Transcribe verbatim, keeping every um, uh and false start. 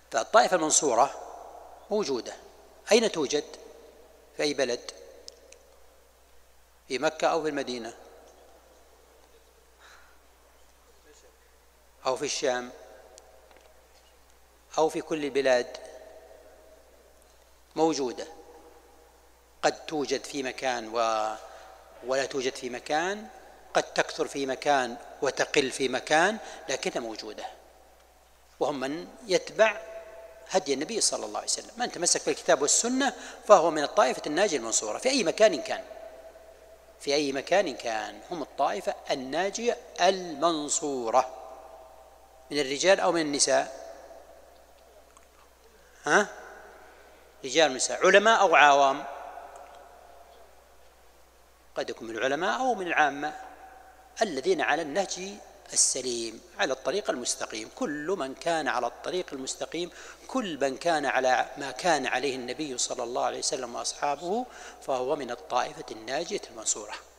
فالطائفة المنصورة موجودة. أين توجد؟ في أي بلد؟ في مكة أو في المدينة أو في الشام أو في كل البلاد؟ موجودة. قد توجد في مكان و... ولا توجد في مكان، قد تكثر في مكان وتقل في مكان، لكنها موجودة، وهم من يتبع هدي النبي صلى الله عليه وسلم. من تمسك بالكتاب والسنة فهو من الطائفة الناجية المنصورة في أي مكان كان، في أي مكان كان هم الطائفة الناجية المنصورة، من الرجال أو من النساء؟ ها؟ رجال ونساء، علماء أو عوام؟ قد يكون من العلماء أو من العامة، الذين على النهج السليم على الطريق المستقيم. كل من كان على الطريق المستقيم، كل من كان على ما كان عليه النبي صلى الله عليه وسلم وأصحابه، فهو من الطائفة الناجية المنصورة.